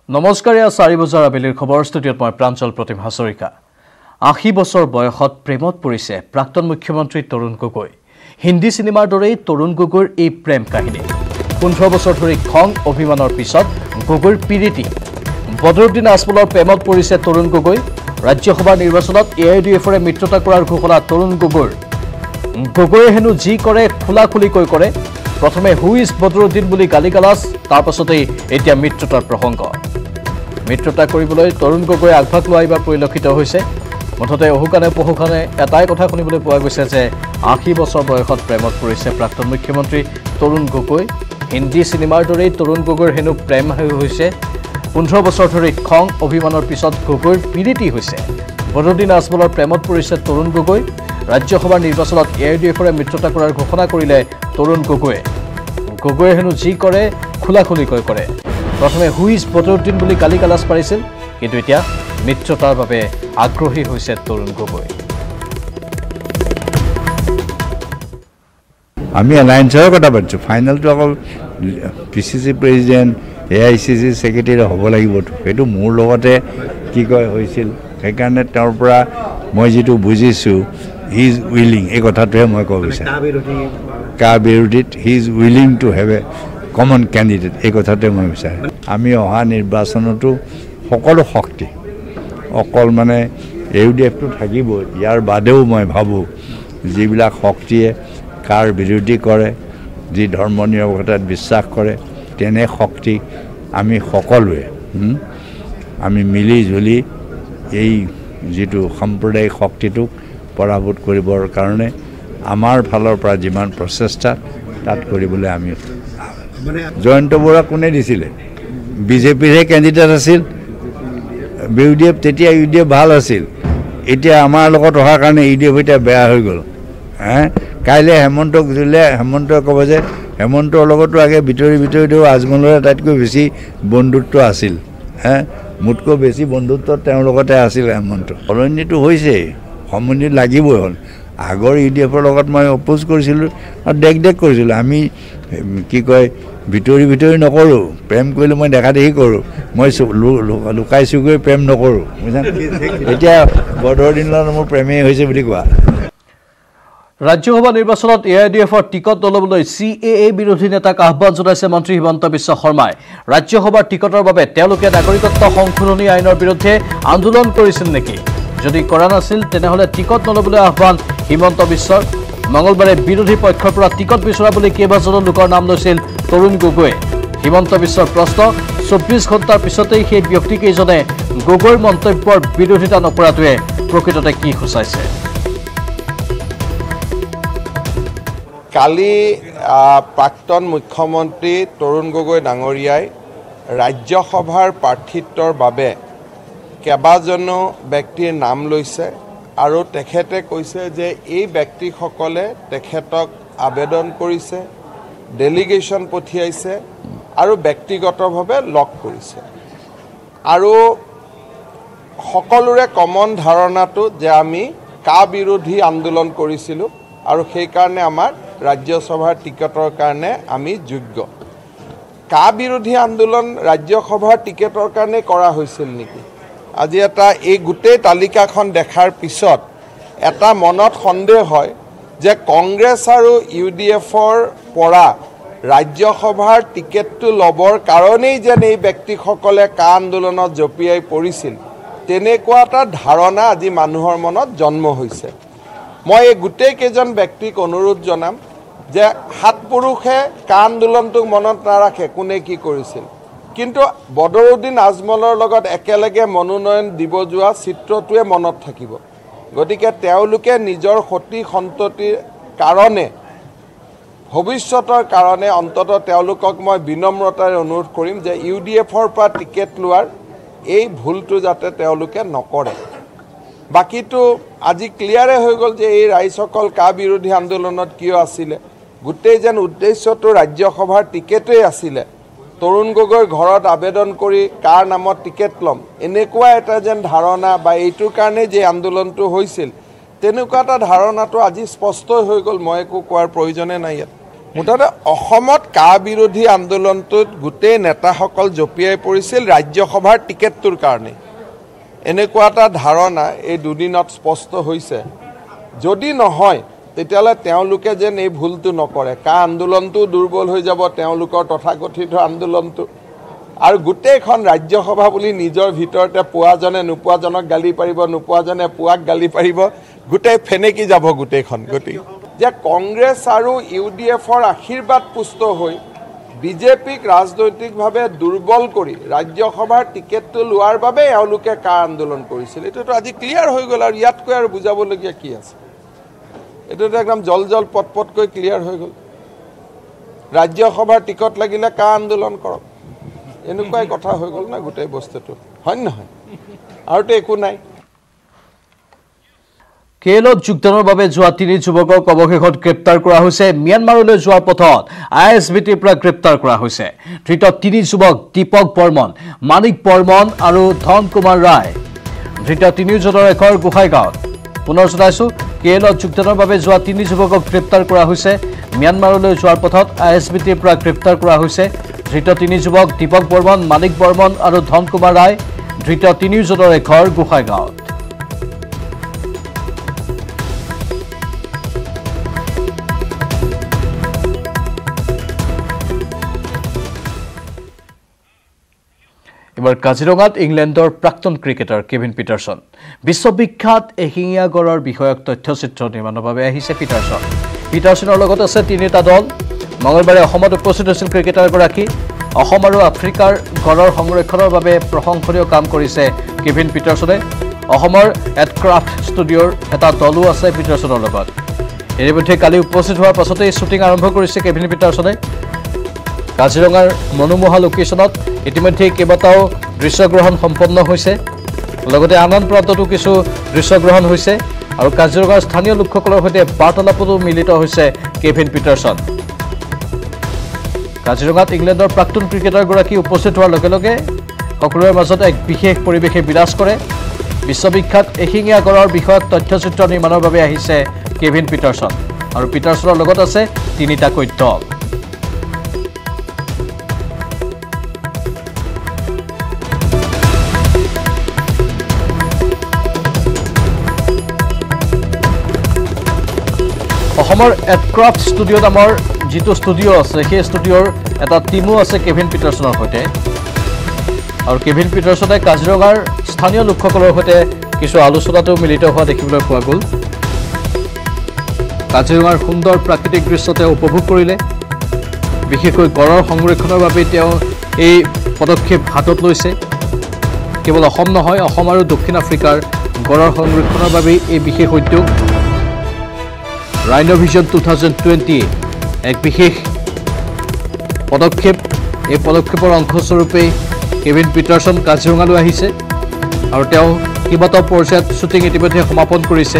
নমস্কাৰ, 4 বজাৰ আবেলিৰ খবৰ ষ্টুডিঅ'ত মই প্ৰাঞ্জল প্ৰতিম হাজৰিকা। 80 বছৰ বয়সত প্ৰেমত পৰিছে প্ৰাক্তন মুখ্যমন্ত্ৰী তৰুণ গগৈ। হিন্দী চিনেমাৰ দৰেই তৰুণ গগৈৰ এই প্ৰেম কাহিনী। 15 বছৰ ধৰি খং অভিমানৰ পিছত গগৈৰ পিৰিতি। বদৰুদ্দিন আজমলৰ প্ৰেমত পৰিছে তৰুণ গগৈ। ৰাজ্যসভাৰ নিৰ্বাচনত AIUDFৰে মিত্ৰতা কৰাৰ ঘোষণা তৰুণ গগৈৰ। গগৈয়ে হেনো যি কৰে খোলাখুলিকৈ কৰে। প্ৰথমে হু ইজ বদৰুদ্দিন বুলি গালিগালাজ, তাৰ পাছতেই এতিয়া মিত্ৰতাৰ প্ৰসংগ। মিত্ৰতা কৰিবলৈ তৰুণ গগৈ আগভাগ লোৱা এইবাৰ পৰিলক্ষিত হৈছে। মুঠতে অহুকানে পহুকানে এটাই কথা শুনিবলৈ পোৱা গৈছে যে 80 বছৰ বয়সত প্ৰেমত পৰিছে প্ৰাক্তন মুখ্যমন্ত্ৰী তৰুণ গগৈ। হিন্দী চিনেমাৰ দৰেই তৰুণ গগৈৰ হেনো প্ৰেম হৈছে। 15 বছৰ ধৰি খং অভিমানৰ পিছত গগৈৰ পিৰিতি হৈছে। বদৰুদ্দিন আজমলৰ প্ৰেমত পৰিছে তৰুণ গগৈ। ৰাজ্যসভাৰ নিৰ্বাচনত AIUDFৰে মিত্ৰতা কৰাৰ ঘোষণা কৰিলে তৰুণ গগৈয়ে। গগৈয়ে হেনো যি কৰে খোলাখুলিকৈ কৰে। প্ৰথমে হু ইজ বদৰুদ্দিন বুলি গালিগালাজ পাৰিছিল, কিন্তু এতিয়া মিত্ৰতাৰ বাবে আগ্ৰহী হৈছে তৰুণ গগৈ। আমি এলায়েন্সৰ কথা পাতিছোঁ, ফাইনেলটো অকল PCC প্ৰেচিডেণ্ট AICC ছেক্ৰেটাৰী হ'ব লাগিবতো। সেইটো মোৰ লগতে কি কয় হৈছিল। সেইকাৰণে তেওঁৰ পৰা মই যিটো বুজিছোঁ হি ইজ উইলিং, এই কথাটোহে মই ক'ব বিচাৰোঁ। কা বিৰোধীত he is willing to have a common candidate, এই কথাটোৱে মই বিচাৰোঁ। আমি অহা নিৰ্বাচনতো সকলো শক্তি, অকল মানে AIUDFটো থাকিবই, ইয়াৰ বাদেও মই ভাবোঁ যিবিলাক শক্তিয়ে কাৰ বিৰোধী কৰে, যি ধৰ্ম নিৰপেক্ষতাত বিশ্বাস কৰে, তেনে শক্তি আমি সকলোৱে আমি মিলি জুলি এই যিটো সাম্প্ৰদায়িক শক্তিটোক পৰাভূত কৰিবৰ কাৰণে আমাৰ ফালৰ পৰা যিমান প্ৰচেষ্টা তাত কৰিবলৈ আমি। জয়ন্ত বৰুৱা কোনে দিছিলে? BJPৰহে কেণ্ডিডেট আছিল। UDF তেতিয়া UDF ভাল আছিল। এতিয়া আমাৰ লগত অহাৰ কাৰণে UDF এতিয়া বেয়া হৈ গ'ল। কাইলৈ হেমন্তক দিলে হেমন্তই ক'ব যে হেমন্তৰ লগতো আগে ভিতৰিও আজমলৰ আটাইতকৈ বেছি বন্ধুত্ব আছিল। মোতকৈ বেছি বন্ধুত্ব তেওঁৰ লগতে আছিল হেমন্ত। সলনিটো হৈছে, সমন্বিত লাগিবই হ'ল। আগৰ UDFৰ লগত মই অপ'জ কৰিছিলোঁ আৰু দেখ কৰিছিলোঁ। আমি কি কয় ভিতৰি নকৰোঁ, প্ৰেম কৰিলে মই দেখা দেখি কৰোঁ। মই লুকাই চুকৈ প্ৰেম নকৰোঁ, বুজিছানে? এতিয়া বদৰুদ্দিনৰ মোৰ প্ৰেমেই হৈছে বুলি কোৱা। ৰাজ্যসভা নিৰ্বাচনত AIUDFৰ টিকট নল'বলৈ CAA বিৰোধী নেতাক আহ্বান জনাইছে মন্ত্ৰী হিমন্ত বিশ্ব শৰ্মাই। ৰাজ্যসভাৰ টিকটৰ বাবে তেওঁলোকে নাগৰিকত্ব সংশোধনী আইনৰ বিৰুদ্ধে আন্দোলন কৰিছিল নেকি? যদি কৰা নাছিল তেনেহ'লে টিকট নল'বলৈ আহ্বান হিমন্ত বিশ্বৰ। মঙলবাৰে বিৰোধী পক্ষৰ পৰা টিকট বিচৰা বুলি কেইবাজনো লোকৰ নাম লৈছিল তৰুণ গগৈয়ে। হিমন্ত বিশ্বৰ প্ৰশ্ন, 24 ঘণ্টাৰ পিছতেই সেই ব্যক্তিকেইজনে গগৈৰ মন্তব্যৰ বিৰোধিতা নকৰাটোৱে প্ৰকৃততে কি সূচাইছে? কালি প্ৰাক্তন মুখ্যমন্ত্ৰী তৰুণ গগৈ ডাঙৰীয়াই ৰাজ্যসভাৰ প্ৰাৰ্থিত্বৰ বাবে কেইবাজনো ব্যক্তিৰ নাম লৈছে আৰু তেখেতে কৈছে যে এই ব্যক্তিসকলে তেখেতক আবেদন কৰিছে, ডেলিগেশ্যন পঠিয়াইছে আৰু ব্যক্তিগতভাৱে লগ কৰিছে। আৰু সকলোৰে কমন ধাৰণাটো যে আমি কা বিৰোধী আন্দোলন কৰিছিলোঁ আৰু সেইকাৰণে আমাৰ ৰাজ্যসভাৰ টিকেটৰ কাৰণে আমি যোগ্য। কা বিৰোধী আন্দোলন ৰাজ্যসভাৰ টিকেটৰ কাৰণে কৰা হৈছিল নেকি? আজি এই গোটেই তালিকাখন দেখাৰ পিছত এটা মনত সন্দেহ হয় যে কংগ্ৰেছ আৰু UDFৰ পৰা ৰাজ্যসভাৰ টিকেটটো ল'বৰ কাৰণেই যেন এই ব্যক্তিসকলে কা আন্দোলনত জঁপিয়াই পৰিছিল, তেনেকুৱা এটা ধাৰণা আজি মানুহৰ মনত জন্ম হৈছে। মই এই গোটেইকেইজন ব্যক্তিক অনুৰোধ জনাম যে 7 পুৰুষে কা আন্দোলনটোক মনত নাৰাখে কোনে কি কৰিছিল, কিন্তু বদৰুদ্দিন আজমলৰ লগত একেলগে মনোনয়ন দিব যোৱা চিত্ৰটোৱে মনত থাকিব। গতিকে তেওঁলোকে নিজৰ সতি সন্ততিৰ কাৰণে, ভৱিষ্যতৰ কাৰণে অন্ততঃ তেওঁলোকক মই বিনম্ৰতাৰে অনুৰোধ কৰিম যে UDFৰ পৰা টিকেট লোৱাৰ এই ভুলটো যাতে তেওঁলোকে নকৰে। বাকীটো আজি ক্লিয়াৰে হৈ গ'ল যে এই ৰাইজসকল কা বিৰোধী আন্দোলনত কিয় আছিলে। গোটেই যেন উদ্দেশ্যটো ৰাজ্যসভাৰ টিকেটেই আছিলে। তৰুণ গগৈৰ ঘৰত আবেদন কৰি কাৰ নামত টিকেট ল'ম, এনেকুৱা এটা যেন ধাৰণা বা এইটোৰ কাৰণে যে আন্দোলনটো হৈছিল, তেনেকুৱা এটা ধাৰণাটো আজি স্পষ্ট হৈ গ'ল। মই একো কোৱাৰ প্ৰয়োজনে নাই ইয়াত। মুঠতে অসমত কা বিৰোধী আন্দোলনটোত গোটেই নেতাসকল জঁপিয়াই পৰিছিল ৰাজ্যসভাৰ টিকেটটোৰ কাৰণে এনেকুৱা এটা ধাৰণা এই দুদিনত স্পষ্ট হৈছে যদি নহয় তেতিয়াহ'লে তেওঁলোকে যেন এই ভুলটো নকৰে কা আন্দোলনটো দুৰ্বল হৈ যাব তেওঁলোকৰ তথাকথিত আন্দোলনটো আৰু গোটেইখন ৰাজ্যসভা বুলি নিজৰ ভিতৰতে পোৱাজনে নোপোৱাজনক গালি পাৰিব নোপোৱাজনে পোৱাক গালি পাৰিব গোটেই ফেনেকি যাব গোটেইখন গতি যে কংগ্ৰেছ আৰু UDFৰ আশীৰ্বাদ পুষ্ট হৈ বিজেপিক ৰাজনৈতিকভাৱে দুৰ্বল কৰি ৰাজ্যসভাৰ টিকেটটো লোৱাৰ বাবে এওঁলোকে কা আন্দোলন কৰিছিল এইটোতো আজি ক্লিয়াৰ হৈ গ'ল আৰু ইয়াতকৈ আৰু বুজাবলগীয়া কি আছে এইটোতো একদম জল পটকৈ ক্লিয়াৰ হৈ গ'ল ৰাজ্যসভাৰ টিকট লাগিলে কা আন্দোলন কৰক এনেকুৱাই কথা হৈ গ'ল না গোটেই বস্তুটো হয় নহয় আৰুতো একো নাই কেলত যোগদানৰ বাবে যোৱা 3 যুৱকক অৱশেষত গ্ৰেপ্তাৰ কৰা হৈছে মিয়ানমাৰলৈ যোৱাৰ পথত ISBTৰ পৰা গ্ৰেপ্তাৰ কৰা হৈছে ধৃত 3 যুৱক দীপক বৰ্মন মানিক বৰ্মন আৰু ধন কুমাৰ ৰায় ধৃত 3 জনৰ একৰ গোহাইগাঁৱত পুনৰ জনাইছো কেলত যোগদানৰ বাবে যোৱা 3 যুৱকক গ্ৰেপ্তাৰ কৰা হৈছে মিয়ানমাৰলৈ যোৱাৰ পথত ISBTৰ পৰা গ্ৰেপ্তাৰ কৰা হৈছে ধৃত 3 যুৱক দীপক বৰ্মন মানিক বৰ্মন আৰু ধন কুমাৰ ৰায় ধৃত 3 জনৰ একৰ গোহাইগাঁৱত এবাৰ কাজিৰঙাত ইংলেণ্ডৰ প্ৰাক্তন ক্ৰিকেটাৰ কেভিন পিটাৰসন বিশ্ববিখ্যাত এশিঙীয়া গড়ৰ বিষয়ক তথ্যচিত্ৰ নিৰ্মাণৰ বাবে আহিছে পিটাৰসনৰ লগত আছে 3টা দল মঙলবাৰে অসমত উপস্থিত হৈছিল ক্ৰিকেটাৰগৰাকী অসম আৰু আফ্ৰিকাৰ গড়ৰ সংৰক্ষণৰ বাবে প্ৰশংসনীয় কাম কৰিছে কেভিন পিটাৰসনে অসমৰ এডক্ৰাফ্ট ষ্টুডিঅ'ৰ এটা দলো আছে পিটাৰসনৰ লগত ইতিমধ্যে কালি উপস্থিত হোৱাৰ পাছতে শ্বুটিং আৰম্ভ কৰিছে কেভিন পিটাৰসনে কাজিৰঙাৰ মনোমোহা লোকেশ্যনত ইতিমধ্যে কেইবাটাও দৃশ্যগ্ৰহণ সম্পন্ন হৈছে লগতে আনন্দ প্ৰান্ততো কিছু দৃশ্যগ্ৰহণ হৈছে আৰু কাজিৰঙাৰ স্থানীয় লোকসকলৰ সৈতে বাৰ্তালাপতো মিলিত হৈছে কেভিন পিটাৰসন কাজিৰঙাত ইংলেণ্ডৰ প্ৰাক্তন ক্ৰিকেটাৰগৰাকী উপস্থিত হোৱাৰ লগে লগে সকলোৰে মাজত এক বিশেষ পৰিৱেশে বিৰাজ কৰে বিশ্ববিখ্যাত এশিঙীয়া গড়ৰ বিষয়ক তথ্যচিত্ৰ নিৰ্মাণৰ বাবে আহিছে কেভিন পিটাৰসন আৰু পিটাৰসনৰ লগত আছে 3টা দল অসমৰ এডক্ৰাফ্ট ষ্টুডিঅ' নামৰ যিটো ষ্টুডিঅ' আছে সেই ষ্টুডিঅ'ৰ এটা টিমো আছে কেভিন পিটাৰসনৰ সৈতে আৰু কেভিন পিটাৰসনে কাজিৰঙাৰ স্থানীয় লোকসকলৰ সৈতে কিছু আলোচনাতো মিলিত হোৱা দেখিবলৈ পোৱা গ'ল কাজিৰঙাৰ সুন্দৰ প্ৰাকৃতিক দৃশ্য তেওঁ উপভোগ কৰিলে বিশেষকৈ গড়ৰ সংৰক্ষণৰ বাবে তেওঁ এই পদক্ষেপ হাতত লৈছে কেৱল অসম নহয় অসম আৰু দক্ষিণ আফ্ৰিকাৰ গড়ৰ সংৰক্ষণৰ বাবে এই বিশেষ উদ্যোগ Rhino Vision 2020 এক বিশেষ পদক্ষেপ এই পদক্ষেপৰ অংশস্বৰূপে কেভিন পিটাৰসন কাজিৰঙালৈ আহিছে আৰু তেওঁ কিবাটাও পৰ্যায়ত শ্বুটিং ইতিমধ্যে সমাপন কৰিছে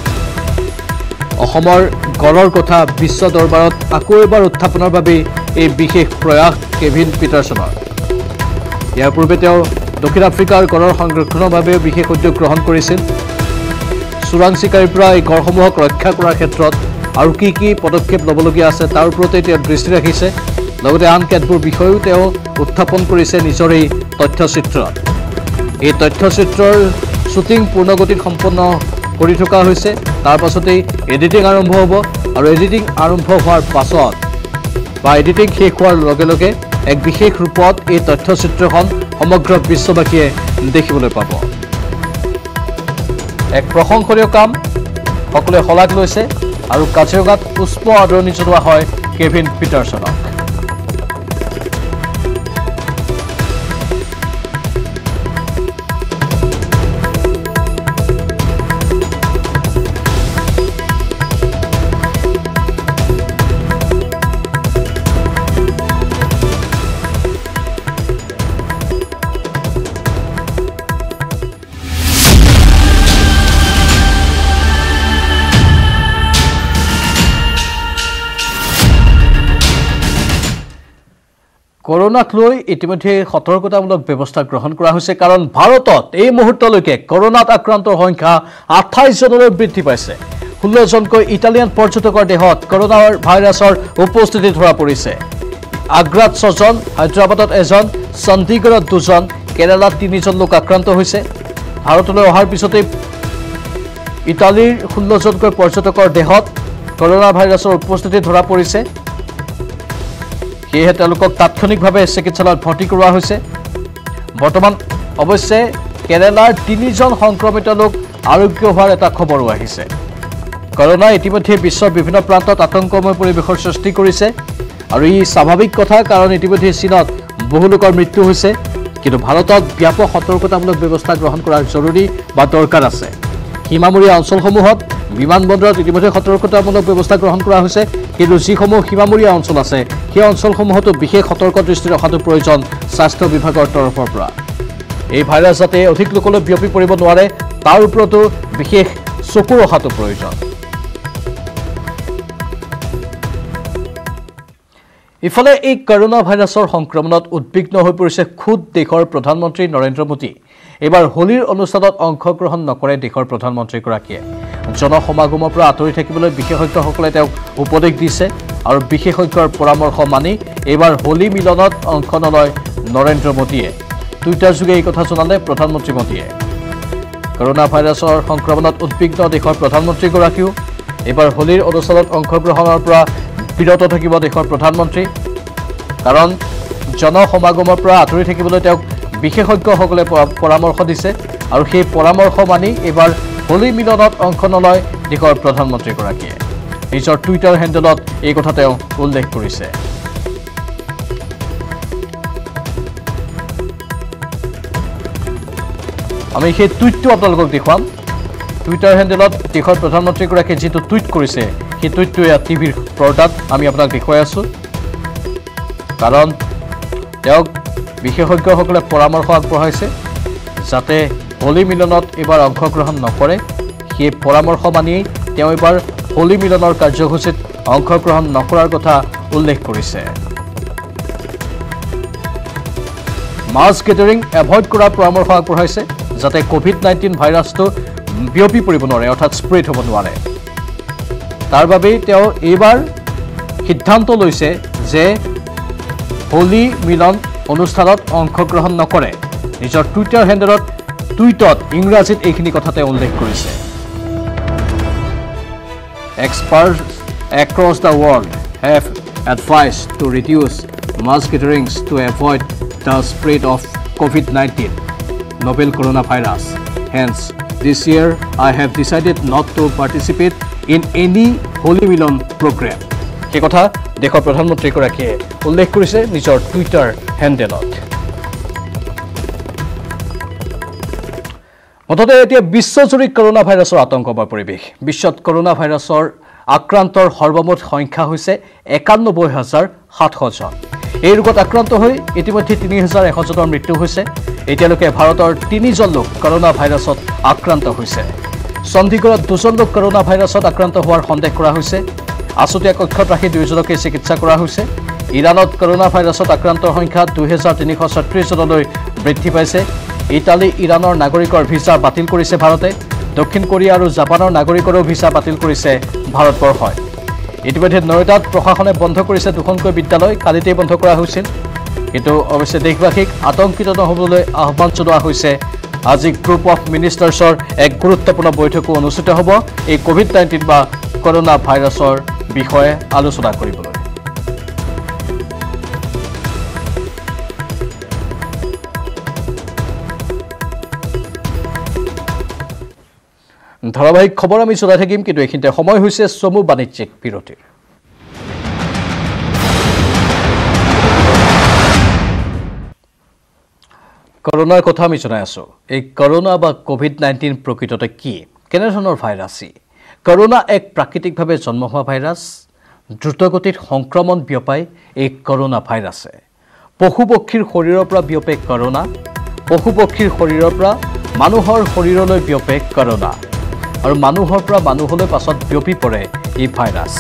অসমৰ গড়ৰ কথা বিশ্ব দৰবাৰত আকৌ এবাৰ উত্থাপনৰ বাবে এই বিশেষ প্ৰয়াস কেভিন পিটাৰসনৰ ইয়াৰ পূৰ্বে তেওঁ দক্ষিণ আফ্ৰিকাৰ গড়ৰ সংৰক্ষণৰ বাবে বিশেষ উদ্যোগ গ্ৰহণ কৰিছিল চোৰাং চিকাৰীৰ পৰা এই গড়সমূহক ৰক্ষা কৰাৰ ক্ষেত্ৰত আৰু কি পদক্ষেপ ল'বলগীয়া আছে তাৰ ওপৰতে তেওঁ দৃষ্টি ৰাখিছে লগতে আন কেতবোৰ বিষয়ও তেওঁ উত্থাপন কৰিছে নিজৰ এই তথ্যচিত্ৰত এই তথ্যচিত্ৰৰ শ্বুটিং পূৰ্ণগতিত সম্পন্ন কৰি থকা হৈছে তাৰ পাছতেই এডিটিং আৰম্ভ হ'ব আৰু এডিটিং আৰম্ভ হোৱাৰ পাছত বা এডিটিং শেষ হোৱাৰ লগে লগে এক বিশেষ ৰূপত এই তথ্যচিত্ৰখন সমগ্ৰ বিশ্ববাসীয়ে দেখিবলৈ পাব এক প্ৰশংসনীয় কাম সকলোৱে শলাগ লৈছে আৰু কাজিৰঙাত পুষ্প আদৰণি জনোৱা হয় কেভিন পিটাৰসনক কৰোনাক লৈ ইতিমধ্যে সতৰ্কতামূলক ব্যৱস্থা গ্ৰহণ কৰা হৈছে কাৰণ ভাৰতত এই মুহূৰ্তলৈকে কৰোনাত আক্ৰান্তৰ সংখ্যা 28 জনলৈ বৃদ্ধি পাইছে 16 জনকৈ ইটালিয়ান পৰ্যটকৰ দেহত কৰোনা ভাইৰাছৰ উপস্থিতি ধৰা পৰিছে। আগ্ৰাত 6 জন, হায়দৰাবাদত 1 জন, চণ্ডীগড়ত 2 জন, কেৰালাত 3 জন লোক আক্ৰান্ত হৈছে। ভাৰতলৈ অহাৰ পিছতে ইটালীৰ 16 জনকৈ পৰ্যটকৰ দেহত কৰোনা ভাইৰাছৰ উপস্থিতি ধৰা পৰিছে। সেয়েহে তেওঁলোকক তাৎক্ষণিকভাৱে চিকিৎসালয়ত ভৰ্তি কৰোৱা হৈছে। বৰ্তমান অৱশ্যে কেৰালাৰ 3 জন সংক্ৰমিত লোক আৰোগ্য হোৱাৰ এটা খবৰো আহিছে। কৰোনা ইতিমধ্যে বিশ্বৰ বিভিন্ন প্ৰান্তত আতংকময় পৰিৱেশৰ সৃষ্টি কৰিছে আৰু ই স্বাভাৱিক কথা, কাৰণ ইতিমধ্যে চীনত বহু লোকৰ মৃত্যু হৈছে। কিন্তু ভাৰতত ব্যাপক সতৰ্কতামূলক ব্যৱস্থা গ্ৰহণ কৰাৰ জৰুৰী বা দৰকাৰ আছে। সীমামূৰীয়া অঞ্চলসমূহত বিমানবন্দৰত ইতিমধ্যে সতৰ্কতামূলক ব্যৱস্থা গ্ৰহণ কৰা হৈছে, কিন্তু যিসমূহ সীমামূৰীয়া অঞ্চল আছে সেই অঞ্চলসমূহতো বিশেষ সতৰ্ক দৃষ্টি ৰখাটো প্ৰয়োজন স্বাস্থ্য বিভাগৰ তৰফৰ পৰা। এই ভাইৰাছ যাতে অধিক লোকলৈ বিয়পি পৰিব নোৱাৰে তাৰ ওপৰতো বিশেষ চকু ৰখাটো প্ৰয়োজন। ইফালে এই কৰোনা ভাইৰাছৰ সংক্ৰমণত উদ্বিগ্ন হৈ পৰিছে খুদ দেশৰ প্ৰধানমন্ত্ৰী নৰেন্দ্ৰ মোদী। এইবাৰ হোলীৰ অনুষ্ঠানত অংশগ্ৰহণ নকৰে দেশৰ প্ৰধানমন্ত্ৰীগৰাকীয়ে। জনসমাগমৰ পৰা আঁতৰি থাকিবলৈ বিশেষজ্ঞসকলে তেওঁক উপদেশ দিছে আৰু বিশেষজ্ঞৰ পৰামৰ্শ মানি এইবাৰ হোলী মিলনত অংশ নলয় নৰেন্দ্ৰ মোদীয়ে। টুইটাৰ যোগে এই কথা জনালে প্ৰধানমন্ত্ৰী মোদীয়ে। কৰোনা ভাইৰাছৰ সংক্ৰমণত উদ্বিগ্ন দেশৰ প্ৰধানমন্ত্ৰীগৰাকীও এইবাৰ হোলীৰ অনুষ্ঠানত অংশগ্ৰহণৰ পৰা বিৰত থাকিব দেশৰ প্ৰধানমন্ত্ৰী, কাৰণ জনসমাগমৰ পৰা আঁতৰি থাকিবলৈ তেওঁক বিশেষজ্ঞসকলে পৰামৰ্শ দিছে আৰু সেই পৰামৰ্শ মানি এইবাৰ হোলী মিলনত অংশ নলয় দেশৰ প্ৰধানমন্ত্ৰীগৰাকীয়ে। নিজৰ টুইটাৰ হেণ্ডেলত এই কথা তেওঁ উল্লেখ কৰিছে। আমি সেই টুইটটো আপোনালোকক দেখুৱাম। টুইটাৰ হেণ্ডেলত দেশৰ প্ৰধানমন্ত্ৰীগৰাকীয়ে যিটো টুইট কৰিছে সেই টুইটটো ইয়াত টিভিৰ পৰ্দাত আমি আপোনাক দেখুৱাই আছোঁ, কাৰণ তেওঁক বিশেষজ্ঞসকলে পৰামৰ্শ আগবঢ়াইছে যাতে হোলী মিলনত এইবাৰ অংশগ্ৰহণ নকৰে। সেই পৰামৰ্শ মানি তেওঁ এইবাৰ হোলী মিলনৰ কাৰ্যসূচীত অংশগ্ৰহণ নকৰাৰ কথা উল্লেখ কৰিছে। মাছ গেডাৰিং এভইড কৰাৰ পৰামৰ্শ আগবঢ়াইছে যাতে কোভিড-19 ভাইৰাছটো বিয়পি পৰিব নোৱাৰে, অৰ্থাৎ স্প্ৰেড হ'ব নোৱাৰে। তাৰ বাবেই তেওঁ এইবাৰ সিদ্ধান্ত লৈছে যে হোলী মিলন অনুষ্ঠানত অংশগ্ৰহণ নকৰে। নিজৰ টুইটাৰ হেণ্ডেলত টুইটত ইংৰাজীত এইখিনি কথা তেওঁ উল্লেখ কৰিছে। Experts across the world have advised to reduce mass gatherings to avoid the spread of COVID-19 novel coronavirus. Hence, this year I have decided not to participate in any Holy Milan program. সেই কথা দেশৰ প্ৰধানমন্ত্ৰীগৰাকীয়ে উল্লেখ কৰিছে নিজৰ Twitter হেণ্ডেলত। মুঠতে এতিয়া বিশ্বজুৰি কৰোনা ভাইৰাছৰ আতংকময় পৰিৱেশ। বিশ্বত কৰোনা ভাইৰাছৰ আক্ৰান্তৰ সৰ্বমুঠ সংখ্যা হৈছে ৯১,৭০০ জন। এই ৰোগত আক্ৰান্ত হৈ ইতিমধ্যে ৩,১০০ জনৰ মৃত্যু হৈছে। এতিয়ালৈকে ভাৰতৰ ৩ জন লোক কৰোনা ভাইৰাছত আক্ৰান্ত হৈছে। চণ্ডীগড়ত ২ জন লোক কৰোনা ভাইৰাছত আক্ৰান্ত হোৱাৰ সন্দেহ কৰা হৈছে। আছুতীয়া কক্ষত ৰাখি 2 জনকে চিকিৎসা কৰা হৈছে। ইৰাণত কৰোনা ভাইৰাছত আক্ৰান্তৰ সংখ্যা ২,৩৩৬ জনলৈ বৃদ্ধি পাইছে। ইটালী ইৰাণৰ নাগৰিকৰ ভিছা বাতিল কৰিছে ভাৰতে। দক্ষিণ কোৰিয়া আৰু জাপানৰ নাগৰিকৰো ভিছা বাতিল কৰিছে ভাৰতবৰ্ষই। ইতিমধ্যে নয়ডাত প্ৰশাসনে বন্ধ কৰিছে 2খনকৈ বিদ্যালয়, কালিতেই বন্ধ কৰা হৈছিল। কিন্তু অৱশ্যে দেশবাসীক আতংকিত নহ'বলৈ আহ্বান জনোৱা হৈছে। আজি গ্ৰুপ অফ মিনিষ্টাৰ্ছৰ এক গুৰুত্বপূৰ্ণ বৈঠকো অনুষ্ঠিত হ'ব এই কোভিড-19 বা কৰোনা ভাইৰাছৰ বিষয়ে আলোচনা কৰিবলৈ। ধাৰাবাহিক খবৰ আমি চলাই থাকিম, কিন্তু এইখিনিতে সময় হৈছে চমু বাণিজ্যিক বিৰতিৰ। কৰোনাৰ কথা আমি জনাই আছোঁ। এই কৰোনা বা কোভিড-19 প্ৰকৃততে কি, কেনেধৰণৰ ভাইৰাছ ই? কৰোনা এক প্ৰাকৃতিকভাৱে জন্ম হোৱা ভাইৰাছ। দ্ৰুতগতিত সংক্ৰমণ বিয়পায় এই কৰোনা ভাইৰাছে। পশু পক্ষীৰ শৰীৰৰ পৰা বিয়পে কৰোনা, পশু পক্ষীৰ শৰীৰৰ পৰা মানুহৰ শৰীৰলৈ বিয়পে কৰোনা আৰু মানুহৰ পৰা মানুহলৈ পাছত বিয়পি পৰে এই ভাইৰাছ।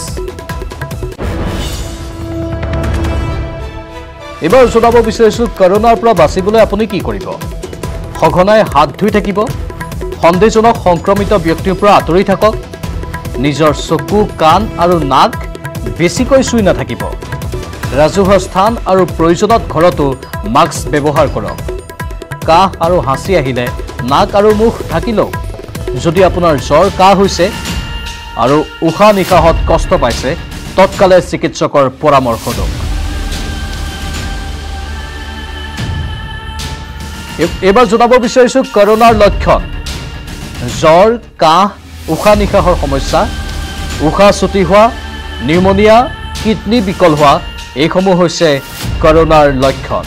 এবাৰ জনাব বিচাৰিছোঁ, কৰোনাৰ পৰা বাচিবলৈ আপুনি কি কৰিব? সঘনাই হাত ধুই থাকিব, সন্দেহজনক সংক্ৰমিত ব্যক্তিৰ পৰা আঁতৰি থাকক, নিজৰ চকু কাণ আৰু নাক বেছিকৈ চুই নাথাকিব ৰাজহুৱা স্থান আৰু প্ৰয়োজনত ঘৰতো মাস্ক ব্যৱহাৰ কৰক কাহ আৰু হাঁচি আহিলে নাক আৰু মুখ ঢাকি লওক যদি আপোনাৰ জ্বৰ কাহ হৈছে আৰু উশাহ নিশাহত কষ্ট পাইছে তৎকালে চিকিৎসকৰ পৰামৰ্শ লওক এবাৰ জনাব বিচাৰিছো কৰোনাৰ লক্ষণ জ্বৰ কাহ উশাহ নিশাহৰ সমস্যা উশাহ চুটি হোৱা নিউমোনিয়া কিডনি বিকল হোৱা এইসমূহ হৈছে কৰোনাৰ লক্ষণ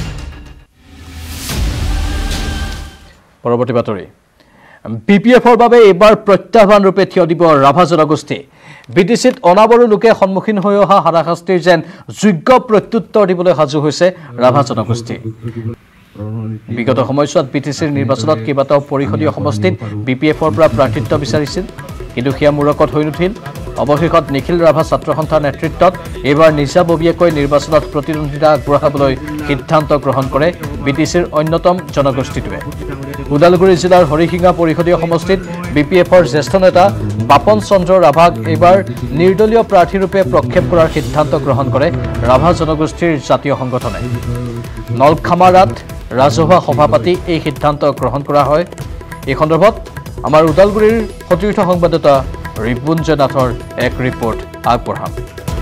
পৰৱৰ্তী বাতৰি বিপিএফৰ বাবে এবাৰ প্ৰত্যাহ্বান ৰূপে থিয় দিব ৰাভা জনগোষ্ঠী বিটিচিত অনাবৰু লোকে সন্মুখীন হৈ অহা হাৰাশাস্তিৰ যেন যোগ্য প্ৰত্যুত্তৰ দিবলৈ সাজু হৈছে ৰাভা জনগোষ্ঠী বিগত সময়ছোৱাত বিটিচিৰ নিৰ্বাচনত কেইবাটাও পৰিষদীয় সমষ্টিত বিপিএফৰ পৰা প্ৰাৰ্থিত্ব বিচাৰিছিল কিন্তু সেয়া মূৰকত হৈ নুঠিল অৱশেষত নিখিল ৰাভা ছাত্ৰ সন্থাৰ নেতৃত্বত এইবাৰ নিজাববীয়াকৈ নিৰ্বাচনত প্ৰতিদ্বন্দ্বিতা আগবঢ়াবলৈ সিদ্ধান্ত গ্ৰহণ কৰে বিটিচিৰ অন্যতম জনগোষ্ঠীটোৱে ওদালগুৰি জিলাৰ হৰিশিঙা পৰিষদীয় সমষ্টিত বিপিএফৰ জ্যেষ্ঠ নেতা বাপন চন্দ্ৰ ৰাভাক এইবাৰ নিৰ্দলীয় প্ৰাৰ্থীৰূপে প্ৰক্ষেপ কৰাৰ সিদ্ধান্ত গ্ৰহণ কৰে ৰাভা জনগোষ্ঠীৰ জাতীয় সংগঠনে নলখামাৰাত ৰাজহুৱা সভা পাতি এই সিদ্ধান্ত গ্ৰহণ কৰা হয় এই সন্দৰ্ভত আমাৰ ওদালগুৰিৰ সতীৰ্থ সংবাদদাতা ৰিপুঞ্জয় নাথৰ এক ৰিপৰ্ট আগবঢ়াম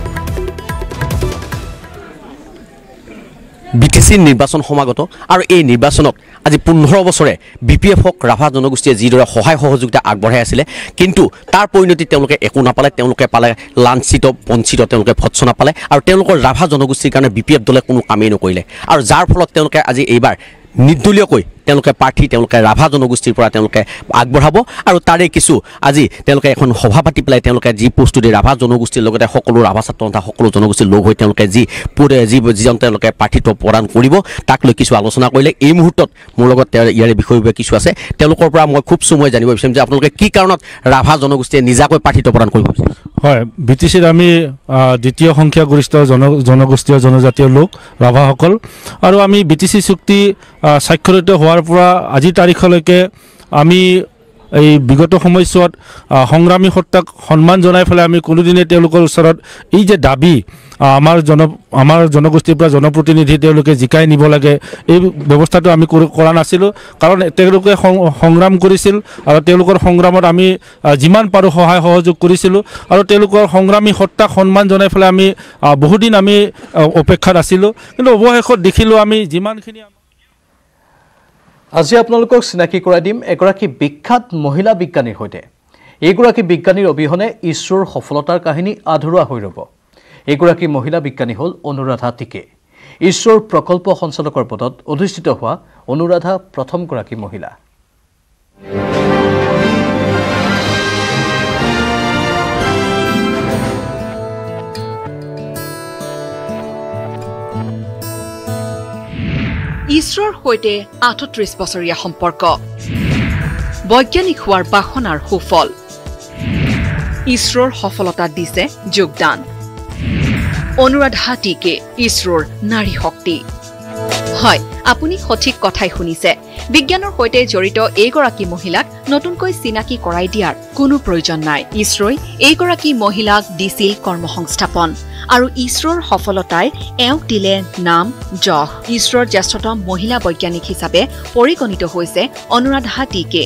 বিটিচিৰ নিৰ্বাচন সমাগত আৰু এই নিৰ্বাচনত আজি 15 বছৰে বিপিএফক ৰাভা জনগোষ্ঠীয়ে যিদৰে সহায় সহযোগিতা আগবঢ়াই আছিলে কিন্তু তাৰ পৰিণতি তেওঁলোকে একো নাপালে তেওঁলোকে পালে লাঞ্ছিত বঞ্চিত তেওঁলোকে ভৎস নাপালে আৰু তেওঁলোকৰ ৰাভা জনগোষ্ঠীৰ কাৰণে বিপিএফ দলে কোনো কামেই নকৰিলে আৰু যাৰ ফলত তেওঁলোকে আজি এইবাৰ নিৰ্দলীয়কৈ তেওঁলোকে প্ৰাৰ্থী তেওঁলোকে ৰাভা জনগোষ্ঠীৰ পৰা তেওঁলোকে আগবঢ়াব আৰু তাৰে কিছু আজি তেওঁলোকে এখন সভা পাতি পেলাই তেওঁলোকে যি প্ৰস্তুতি ৰাভা জনগোষ্ঠীৰ লগতে সকলো ৰাভা ছাত্ৰ সন্থা সকলো জনগোষ্ঠীৰ লগ হৈ তেওঁলোকে যিজন তেওঁলোকে প্ৰাৰ্থিত্ব প্ৰদান কৰিব তাক লৈ কিছু আলোচনা কৰিলে এই মুহূৰ্তত মোৰ লগত ইয়াৰে বিষয়বোৰ কিছু আছে তেওঁলোকৰ পৰা মই খুব সময় জানিব বিচাৰিম যে আপোনালোকে কি কাৰণত ৰাভা জনগোষ্ঠীয়ে নিজাকৈ প্ৰাৰ্থিত্ব প্ৰদান কৰিব বিচাৰে হয় বিটিচিৰ আমি দ্বিতীয় সংখ্যাগৰিষ্ঠ জনগোষ্ঠীয় জনজাতীয় লোক ৰাভাসকল আৰু আমি বিটিচি চুক্তি স্বাক্ষৰিত হোৱাৰ পৰা আজিৰ তাৰিখলৈকে আমি এই বিগত সময়ছোৱাত সংগ্ৰামী সত্তাক সন্মান জনাই ফেলাই আমি কোনোদিনে তেওঁলোকৰ ওচৰত এই যে দাবী আমাৰ জনগোষ্ঠীৰ পৰা জনপ্ৰতিনিধি তেওঁলোকে জিকাই নিব লাগে এই ব্যৱস্থাটো আমি কৰা নাছিলোঁ কাৰণ তেওঁলোকে সংগ্ৰাম কৰিছিল আৰু তেওঁলোকৰ সংগ্ৰামত আমি যিমান পাৰোঁ সহায় সহযোগ কৰিছিলোঁ আৰু তেওঁলোকৰ সংগ্ৰামী সত্তাক সন্মান জনাই ফেলাই আমি বহুদিন আমি অপেক্ষাত আছিলোঁ কিন্তু অৱশেষত দেখিলোঁ আমি যিমানখিনি আজি আপোনালোকক চিনাকি কৰাই দিম এগৰাকী বিখ্যাত মহিলা বিজ্ঞানীৰ সৈতে এইগৰাকী বিজ্ঞানীৰ অবিহনে ইছৰোৰ সফলতাৰ কাহিনী আধৰুৱা হৈ ৰ'ব এইগৰাকী মহিলা বিজ্ঞানী হ'ল অনুৰাধা টিকে ইছৰোৰ প্ৰকল্প সঞ্চালকৰ পদত অধিষ্ঠিত হোৱা অনুৰাধা প্ৰথমগৰাকী মহিলা ইছৰোৰ সৈতে ৩৮ বছৰীয়া সম্পৰ্ক বৈজ্ঞানিক হোৱাৰ বাসনাৰ সুফল ইছৰোৰ সফলতাত দিছে যোগদান অনুৰাধা টিকে ইছৰোৰ নাৰী শক্তি হয় আপুনি সঠিক কথাই শুনিছে বিজ্ঞানৰ সৈতে জড়িত এইগৰাকী মহিলাক নতুনকৈ চিনাকি কৰাই দিয়াৰ কোনো প্ৰয়োজন নাই ইছৰোই এইগৰাকী মহিলাক দিছিল কৰ্মসংস্থাপন আৰু ইছৰোৰ সফলতাই এওঁক দিলে নাম যশ ইছৰোৰ জ্যেষ্ঠতম মহিলা বৈজ্ঞানিক হিচাপে পৰিগণিত হৈছে অনুৰাধা টিকে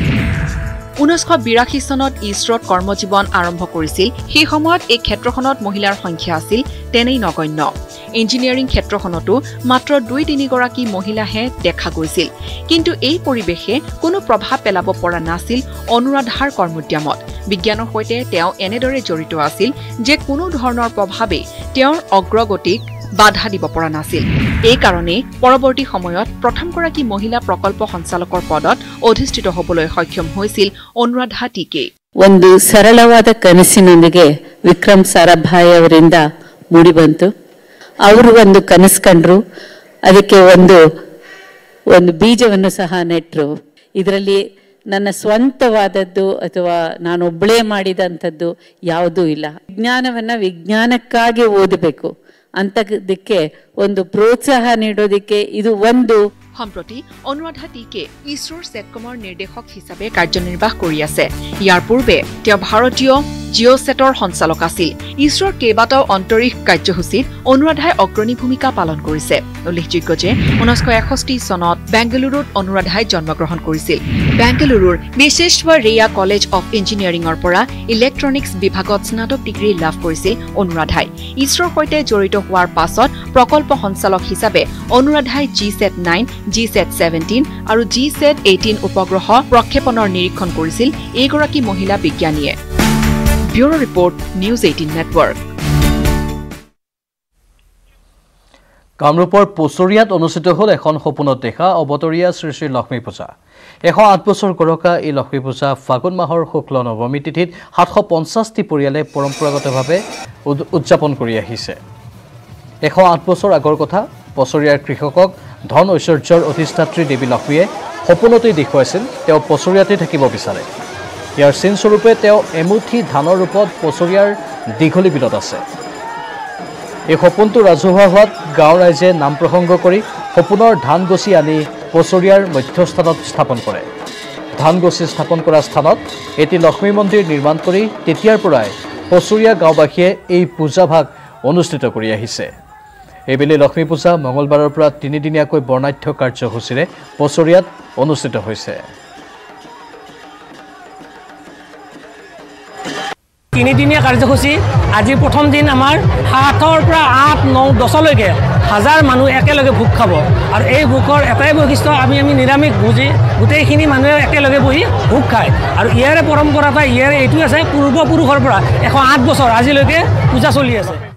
1982 চনত ইছৰোত কৰ্মজীৱন আৰম্ভ কৰিছিল সেই সময়ত এই ক্ষেত্ৰখনত মহিলাৰ সংখ্যা আছিল তেনেই নগণ্য ইঞ্জিনিয়াৰিং ক্ষেত্ৰখনতো মাত্ৰ 2-3 গৰাকী মহিলাহে দেখা গৈছিল কিন্তু এই পৰিৱেশে কোনো প্ৰভাৱ পেলাব পৰা নাছিল অনুৰাধাৰ কৰ্মোদ্যমত বিজ্ঞানৰ সৈতে তেওঁ এনেদৰে জড়িত আছিল যে কোনো ধৰণৰ প্ৰভাৱে তেওঁৰ অগ্ৰগতিক বাধা দিব পৰা নাছিল এই কাৰণে পৰৱৰ্তী সময়ত প্ৰথমগৰাকী মহিলা প্ৰকল্প সঞ্চালকৰ পদত অধিষ্ঠিত হ'বলৈ সক্ষম হৈছিল অনুৰাধা টিকে ಒಂದು ಸರಳವಾದ ಕನಸಿನೊಂದಿಗೆ ವಿಕ್ರಮ್ ಸಾರಾಭಾಯಿ ಅವರಿಂದ ಮೂಡಿಬಂತು ಅವರು ಒಂದು ಕನಸು ಕಂಡ್ರು ಅದಕ್ಕೆ ಒಂದು ಬೀಜವನ್ನು ಸಹ ನೆಟ್ಟರು ಇದರಲ್ಲಿ ನನ್ನ ಸ್ವಂತವಾದದ್ದು ಅಥವಾ ನಾನು ಒಬ್ಬಳೇ ಮಾಡಿದಂಥದ್ದು ಯಾವುದೂ ಇಲ್ಲ ವಿಜ್ಞಾನವನ್ನು ವಿಜ್ಞಾನಕ್ಕಾಗಿ ಓದಬೇಕು ಅಂತದಕ್ಕೆ ಒಂದು ಪ್ರೋತ್ಸಾಹ ನೀಡೋದಕ್ಕೆ ಇದು ಒಂದು সম্প্ৰতি অনুৰাধা টিকে ইছৰোৰ ছেটকমৰ নিৰ্দেশক হিচাপে কাৰ্যনিৰ্বাহ কৰি আছে। ইয়াৰ পূৰ্বে তেওঁ ভাৰতীয় জিঅ'ছেটৰ সঞ্চালক আছিল। ইছৰোৰ কেইবাটাও অন্তৰীক্ষ কাৰ্যসূচীত অনুৰাধাই অগ্ৰণী ভূমিকা পালন কৰিছে। উল্লেখযোগ্য যে 1961 চনত বেংগালুৰুত অনুৰাধাই জন্মগ্ৰহণ কৰিছিল। বেংগালুৰুৰ বিশেশ্বৰৈয়া কলেজ অৱ ইঞ্জিনিয়াৰিঙৰ পৰা ইলেক্ট্ৰনিক্স বিভাগত স্নাতক ডিগ্ৰী লাভ কৰিছিল অনুৰাধাই। ইছৰোৰ সৈতে জড়িত হোৱাৰ পাছত প্ৰকল্প সঞ্চালক হিচাপে অনুৰাধাই GSAT-9, GSAT-17 আৰু GSAT-18 উপগ্ৰহ প্ৰক্ষেপণৰ নিৰীক্ষণ কৰিছিল এইগৰাকী মহিলা বিজ্ঞানীয়ে। Bureau report, news 18 network. কামৰূপৰ পচৰিয়াত অনুষ্ঠিত হ'ল এখন সপোনত দেখা অৱতৰীয়া শ্ৰী শ্ৰী লক্ষ্মী পূজা। 108 বছৰ গৰকা এই লক্ষ্মী পূজা ফাগুন মাহৰ শুক্ল নৱমী তিথিত 750টি পৰিয়ালে পৰম্পৰাগতভাৱে উদযাপন কৰি আহিছে। 108 বছৰ আগৰ কথা পচৰিয়াৰ কৃষকক ধন ঐশ্বৰ্যৰ অধিষ্ঠাত্ৰী দেৱী লক্ষ্মীয়ে সপোনতেই দেখুৱাইছিল তেওঁ পচৰিয়াতে থাকিব বিচাৰে। ইয়াৰ চিনস্বৰূপে তেওঁ এমুঠি ধানৰ ৰূপত পচৰিয়াৰ দীঘলী বিলত আছে। এই সপোনটো ৰাজহুৱা হোৱাত গাঁৱৰ ৰাইজে নাম প্ৰসংগ কৰি সপোনৰ ধান গছি আনি পচৰিয়াৰ মধ্যস্থানত স্থাপন কৰে। ধান গছি স্থাপন কৰা স্থানত এটি লক্ষ্মী মন্দিৰ নিৰ্মাণ কৰি তেতিয়াৰ পৰাই পচৰিয়া গাঁওবাসীয়ে এই পূজাভাগ অনুষ্ঠিত কৰি আহিছে। এইবেলি লক্ষ্মী পূজা মঙলবাৰৰ পৰা 3 দিনীয়াকৈ বৰ্ণাঢ্য কাৰ্যসূচীৰে পচৰিয়াত অনুষ্ঠিত হৈছে। 3 দিনীয়া কাৰ্যসূচী। আজি প্ৰথম দিন আমাৰ 7ৰ পৰা 8, 9, 10লৈকে হাজাৰ মানুহ একেলগে ভোগ খাব। আৰু এই ভোগৰ এটাই বৈশিষ্ট্য, আমি নিৰামিষ ভোজি গোটেইখিনি মানুহে একেলগে বহি ভোগ খায়। আৰু ইয়াৰে পৰম্পৰা এটা এইটো আছে, পূৰ্বপুৰুষৰ পৰা 108 বছৰ আজিলৈকে পূজা চলি আছে।